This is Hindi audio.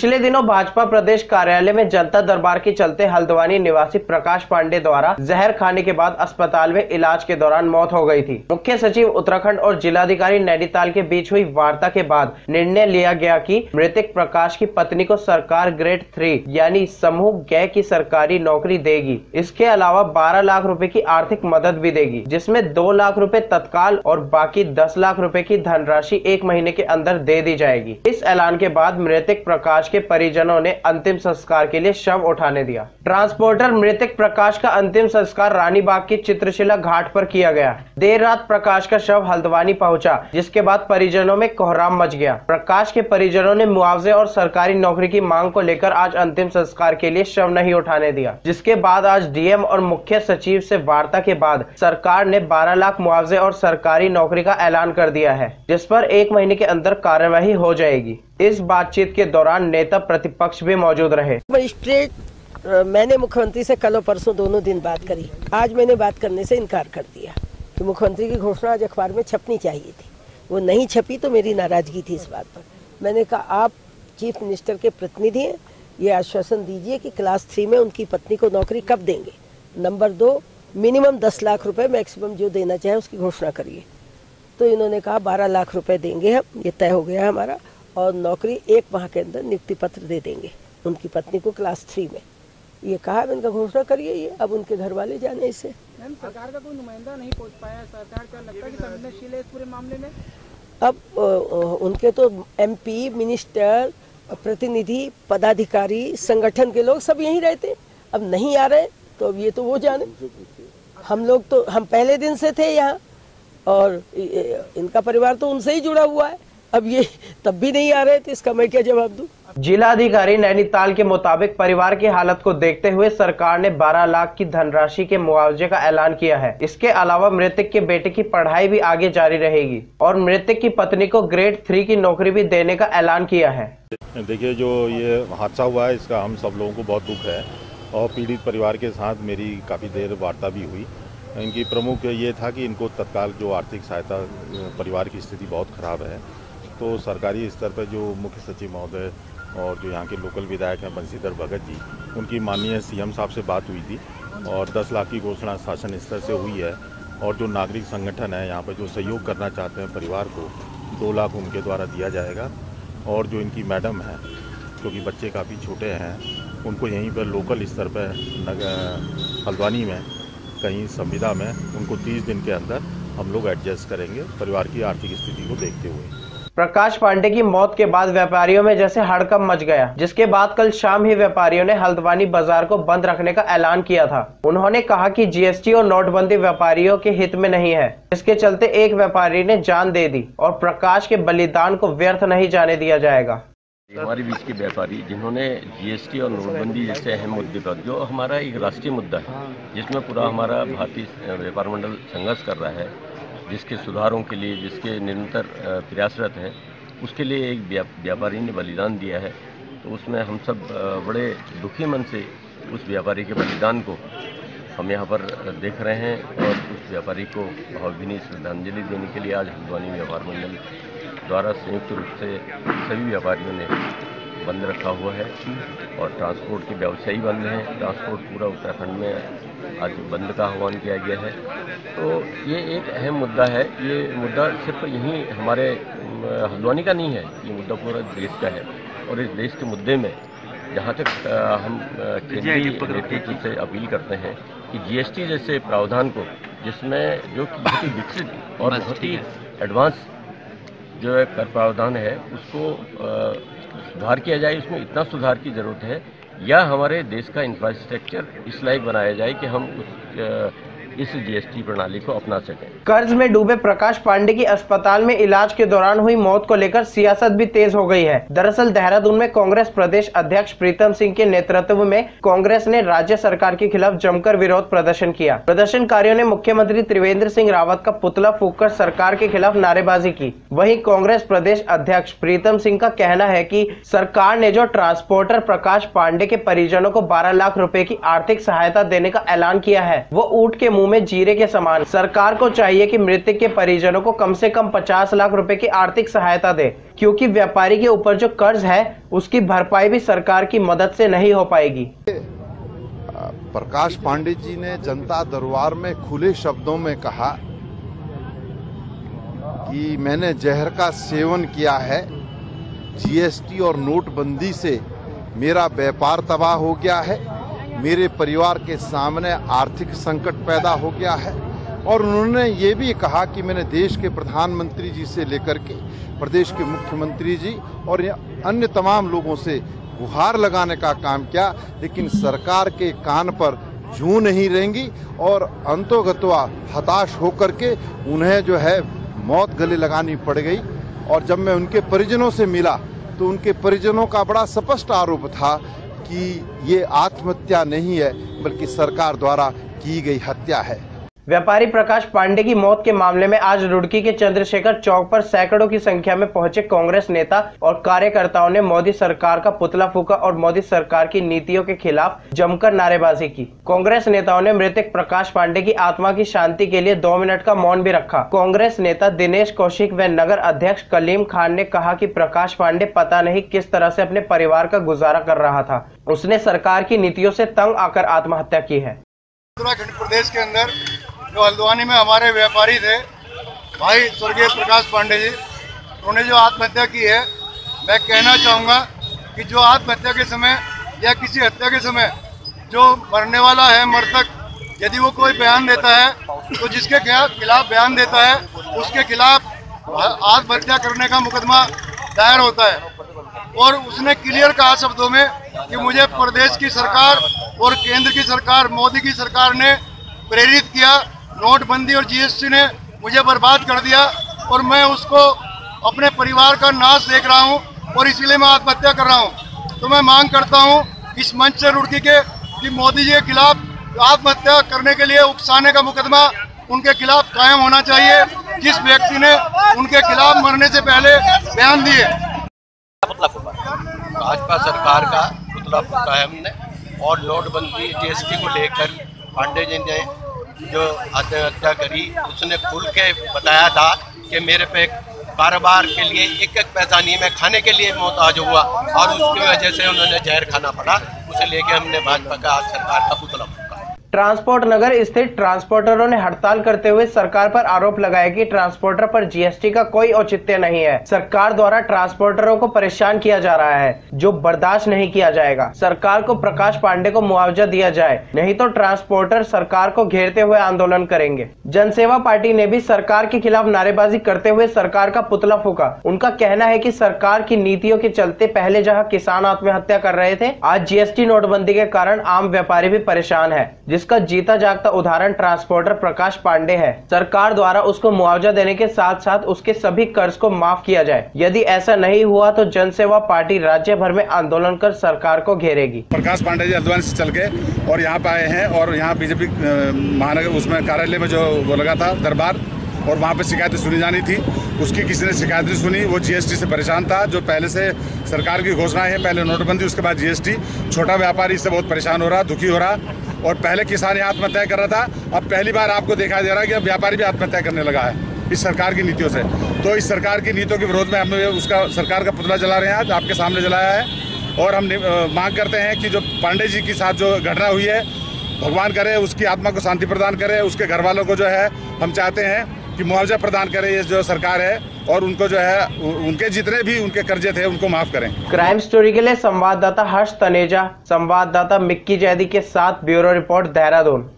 पिछले दिनों भाजपा प्रदेश कार्यालय में जनता दरबार के चलते हल्द्वानी निवासी प्रकाश पांडे द्वारा जहर खाने के बाद अस्पताल में इलाज के दौरान मौत हो गई थी। मुख्य सचिव उत्तराखंड और जिलाधिकारी नैनीताल के बीच हुई वार्ता के बाद निर्णय लिया गया कि मृतक प्रकाश की पत्नी को सरकार ग्रेड 3 यानी समूह ग की सरकारी नौकरी देगी। इसके अलावा 12 लाख रुपए की आर्थिक मदद भी देगी, जिसमें 2 लाख रुपए तत्काल और बाकी 10 लाख रुपए की धनराशि 1 महीने के अंदर दे दी जाएगी। इस ऐलान के बाद मृतक प्रकाश के परिजनों ने अंतिम संस्कार के लिए शव उठाने दिया। ट्रांसपोर्टर मृतक प्रकाश का अंतिम संस्कार रानीबाग की चित्रशिला घाट पर किया गया। देर रात प्रकाश का शव हल्द्वानी पहुंचा, जिसके बाद परिजनों में कोहराम मच गया। प्रकाश के परिजनों ने मुआवजे और सरकारी नौकरी की मांग को लेकर आज अंतिम संस्कार के लिए शव नहीं उठाने दिया, जिसके बाद आज डीएम और मुख्य सचिव से वार्ता के बाद सरकार ने 12 लाख मुआवजे और सरकारी नौकरी का ऐलान कर दिया है, जिस पर 1 महीने के अंदर कार्यवाही हो जाएगी। इस बातचीत के दौरान नेता प्रतिपक्ष भी मौजूद रहे। मैंने मुख्यमंत्री से कल और परसों दोनों दिन बात करी। आज मैंने बात करने से इनकार कर दिया कि मुख्यमंत्री की घोषणा आज अखबार में छपनी चाहिए थी, वो नहीं छपी तो मेरी नाराजगी थी इस बात पर। मैंने कहा आप चीफ मिनिस्टर के प्रतिनिधि हैं, ये आश्वासन दीजिए कि क्लास 3 में उनकी पत्नी को नौकरी कब देंगे। नंबर 2, मिनिमम 10 लाख रुपए, मैक्सिमम जो देना चाहे उसकी घोषणा करिए। तो इन्होंने कहा 12 लाख रुपए देंगे हम, ये तय हो गया हमारा, और नौकरी 1 माह के अंदर नियुक्ति पत्र दे देंगे उनकी पत्नी को क्लास 3 में। ये कहा इनका घोषणा करिए, ये अब उनके घर वाले जाने इसे। मैम, सरकार का कोई नुमाइंदा नहीं पहुंच पाया, सरकार क्या लगता है कि संवेदनशील है इस पूरे मामले में? अब उनके तो एमपी, मिनिस्टर, प्रतिनिधि, पदाधिकारी, संगठन के लोग सब यहीं रहते, अब नहीं आ रहे तो अब ये तो वो जाने। हम पहले दिन से थे यहाँ और इनका परिवार तो उनसे ही जुड़ा हुआ है, अब ये तब भी नहीं आ रहे तो इसका मैं क्या जवाब दूं? जिलाधिकारी नैनीताल के मुताबिक परिवार की हालत को देखते हुए सरकार ने 12 लाख की धनराशि के मुआवजे का ऐलान किया है। इसके अलावा मृतक के बेटे की पढ़ाई भी आगे जारी रहेगी और मृतक की पत्नी को ग्रेड 3 की नौकरी भी देने का ऐलान किया है। देखिए, जो ये हादसा हुआ है इसका हम सब लोगों को बहुत दुख है और पीड़ित परिवार के साथ मेरी काफ़ी देर वार्ता भी हुई। इनकी प्रमुख ये था कि इनको तत्काल जो आर्थिक सहायता, परिवार की स्थिति बहुत ख़राब है, तो सरकारी स्तर पर जो मुख्य सचिव महोदय और जो यहाँ के लोकल विधायक हैं बंशीधर भगत जी, उनकी माननीय सीएम साहब से बात हुई थी और 10 लाख की घोषणा शासन स्तर से हुई है। और जो नागरिक संगठन है यहाँ पर जो सहयोग करना चाहते हैं परिवार को, 2 लाख उनके द्वारा दिया जाएगा। और जो इनकी मैडम है, क्योंकि बच्चे काफ़ी छोटे हैं, उनको यहीं पर लोकल स्तर पर हल्द्वानी में कहीं संविदा में उनको 30 दिन के अंदर हम लोग एडजस्ट करेंगे, परिवार की आर्थिक स्थिति को देखते हुए। प्रकाश पांडे की मौत के बाद व्यापारियों में जैसे हड़कंप मच गया, जिसके बाद कल शाम ही व्यापारियों ने हल्द्वानी बाजार को बंद रखने का ऐलान किया था। उन्होंने कहा कि जीएसटी और नोटबंदी व्यापारियों के हित में नहीं है, इसके चलते एक व्यापारी ने जान दे दी और प्रकाश के बलिदान को व्यर्थ नहीं जाने दिया जाएगा। हमारे बीच के व्यापारी जिन्होंने जीएसटी और नोटबंदी जैसे अहम मुद्दे पर, जो हमारा एक राष्ट्रीय मुद्दा है जिसमें पूरा हमारा भारतीय व्यापार मंडल संघर्ष कर रहा है, जिसके सुधारों के लिए, जिसके निरंतर प्रयासरत हैं, उसके लिए एक व्यापारी ने बलिदान दिया है। तो उसमें हम सब बड़े दुखी मन से उस व्यापारी के बलिदान को हम यहाँ पर देख रहे हैं और उस व्यापारी को भावभीनी श्रद्धांजलि देने के लिए आज हल्द्वानी व्यापार मंडल द्वारा संयुक्त रूप से सभी व्यापारियों ने बंद रखा हुआ है और ट्रांसपोर्ट के व्यवसायी बंद हैं। ट्रांसपोर्ट पूरा उत्तराखंड में आज बंद का आह्वान किया गया है। तो ये एक अहम मुद्दा है। ये मुद्दा सिर्फ यहीं हमारे हल्द्वानी का नहीं है, ये मुद्दा पूरा देश का है। और इस देश के मुद्दे में जहाँ तक हम केंद्रीय नेतृत्व से अपील करते हैं कि जीएसटी जैसे प्रावधान को, जिसमें जो बहुत ही विकसित और बहुत ही एडवांस जो है कर प्रावधान है, उसको सुधार किया जाए। उसमें इतना सुधार की ज़रूरत है या हमारे देश का इंफ्रास्ट्रक्चर इस लायक बनाया जाए कि हम इस जीएसटी प्रणाली को अपना सकें। कर्ज में डूबे प्रकाश पांडे की अस्पताल में इलाज के दौरान हुई मौत को लेकर सियासत भी तेज हो गई है। दरअसल देहरादून में कांग्रेस प्रदेश अध्यक्ष प्रीतम सिंह के नेतृत्व में कांग्रेस ने राज्य सरकार के खिलाफ जमकर विरोध प्रदर्शन किया। प्रदर्शनकारियों ने मुख्यमंत्री त्रिवेंद्र सिंह रावत का पुतला फूंककर सरकार के खिलाफ नारेबाजी की। वहीं कांग्रेस प्रदेश अध्यक्ष प्रीतम सिंह का कहना है कि सरकार ने जो ट्रांसपोर्टर प्रकाश पांडे के परिजनों को 12 लाख रुपए की आर्थिक सहायता देने का ऐलान किया है, वो ऊंट के मुंह मुंह में जीरे के समान। सरकार को चाहिए कि मृतक के परिजनों को कम से कम 50 लाख रुपए की आर्थिक सहायता दे, क्योंकि व्यापारी के ऊपर जो कर्ज है उसकी भरपाई भी सरकार की मदद से नहीं हो पाएगी। प्रकाश पांडे जी ने जनता दरबार में खुले शब्दों में कहा कि मैंने जहर का सेवन किया है, जीएसटी और नोटबंदी से मेरा व्यापार तबाह हो गया है, मेरे परिवार के सामने आर्थिक संकट पैदा हो गया है। और उन्होंने ये भी कहा कि मैंने देश के प्रधानमंत्री जी से लेकर के प्रदेश के मुख्यमंत्री जी और अन्य तमाम लोगों से गुहार लगाने का काम किया, लेकिन सरकार के कान पर जूं नहीं रेंगी और अंतोगत्वा हताश होकर के उन्हें जो है मौत गले लगानी पड़ गई। और जब मैं उनके परिजनों से मिला तो उनके परिजनों का बड़ा स्पष्ट आरोप था कि ये आत्महत्या नहीं है बल्कि सरकार द्वारा की गई हत्या है। व्यापारी प्रकाश पांडे की मौत के मामले में आज रुड़की के चंद्रशेखर चौक पर सैकड़ों की संख्या में पहुंचे कांग्रेस नेता और कार्यकर्ताओं ने मोदी सरकार का पुतला फूंका और मोदी सरकार की नीतियों के खिलाफ जमकर नारेबाजी की। कांग्रेस नेताओं ने मृतक प्रकाश पांडे की आत्मा की शांति के लिए 2 मिनट का मौन भी रखा। कांग्रेस नेता दिनेश कौशिक व नगर अध्यक्ष कलीम खान ने कहा कि प्रकाश पांडे पता नहीं किस तरह से अपने परिवार का गुजारा कर रहा था, उसने सरकार की नीतियों से तंग आकर आत्महत्या की है। उत्तराखंड प्रदेश के अंदर जो हल्द्वानी में हमारे व्यापारी थे भाई स्वर्गीय प्रकाश पांडे जी, उन्होंने जो आत्महत्या की है, मैं कहना चाहूँगा कि जो आत्महत्या के समय या किसी हत्या के समय जो मरने वाला है मृतक, यदि वो कोई बयान देता है तो जिसके खिलाफ बयान देता है उसके खिलाफ आत्महत्या करने का मुकदमा दायर होता है। और उसने क्लियर कहा शब्दों में कि मुझे प्रदेश की सरकार और केंद्र की सरकार, मोदी की सरकार ने प्रेरित किया, नोटबंदी और जीएसटी ने मुझे बर्बाद कर दिया और मैं उसको अपने परिवार का नाश देख रहा हूं और इसीलिए मैं आत्महत्या कर रहा हूं। तो मैं मांग करता हूं इस मंच से रुड़की के कि मोदी जी के खिलाफ आत्महत्या करने के लिए उकसाने का मुकदमा उनके खिलाफ कायम होना चाहिए, जिस व्यक्ति ने उनके खिलाफ मरने से पहले बयान दिए। भाजपा सरकार का पुतला फूंका है हमने, और नोटबंदी जीएसटी को लेकर पांडे जी ने जो आत्महत्या करी, उसने खुल के बताया था कि मेरे पे कारोबार के लिए एक पैसा नहीं, मैं खाने के लिए मोहताज हुआ और उसकी वजह से उन्होंने जहर खाना पड़ा। उसे लेके हमने भाजपा का सरकार का पुतला फूंका। ट्रांसपोर्ट नगर स्थित ट्रांसपोर्टरों ने हड़ताल करते हुए सरकार पर आरोप लगाया कि ट्रांसपोर्टर पर जीएसटी का कोई औचित्य नहीं है। सरकार द्वारा ट्रांसपोर्टरों को परेशान किया जा रहा है, जो बर्दाश्त नहीं किया जाएगा। सरकार को प्रकाश पांडे को मुआवजा दिया जाए, नहीं तो ट्रांसपोर्टर सरकार को घेरते हुए आंदोलन करेंगे। जनसेवा पार्टी ने भी सरकार के खिलाफ नारेबाजी करते हुए सरकार का पुतला फूंका। उनका कहना है कि सरकार की नीतियों के चलते पहले जहां किसान आत्महत्या कर रहे थे, आज जीएसटी नोटबंदी के कारण आम व्यापारी भी परेशान है, जिसका जीता जागता उदाहरण ट्रांसपोर्टर प्रकाश पांडे है। सरकार द्वारा उसको मुआवजा देने के साथ साथ उसके सभी कर्ज को माफ किया जाए। यदि ऐसा नहीं हुआ तो जनसेवा पार्टी राज्य भर में आंदोलन कर सरकार को घेरेगी। प्रकाश पांडे जी हल्द्वानी से चल के और यहाँ पे आए हैं और यहाँ बीजेपी महानगर उसमें कार्यालय में जो वो लगा था दरबार, और वहाँ पे शिकायतें सुनी जानी थी, उसकी किसी ने शिकायत नहीं सुनी। वो जीएसटी से परेशान था, जो पहले से सरकार की घोषणाएं है, पहले नोटबंदी उसके बाद जीएसटी। छोटा व्यापारी इससे बहुत परेशान हो रहा, दुखी हो रहा, और पहले किसान यहाँ आत्महत्या कर रहा था, अब पहली बार आपको देखा जा रहा है कि अब व्यापारी भी आत्महत्या करने लगा है इस सरकार की नीतियों से। तो इस सरकार की नीतियों के विरोध में हम उसका सरकार का पुतला जला रहे हैं, आज आपके सामने जलाया है। और हम मांग करते हैं कि जो पांडे जी के साथ जो घटना हुई है, भगवान करे उसकी आत्मा को शांति प्रदान करे, उसके घर वालों को जो है हम चाहते हैं कि मुआवजा प्रदान करे ये जो सरकार है, और उनको जो है उनके जितने भी उनके कर्जे थे उनको माफ करें। क्राइम स्टोरी के लिए संवाददाता हर्ष तनेजा, संवाददाता मिक्की जैदी के साथ ब्यूरो रिपोर्ट, देहरादून।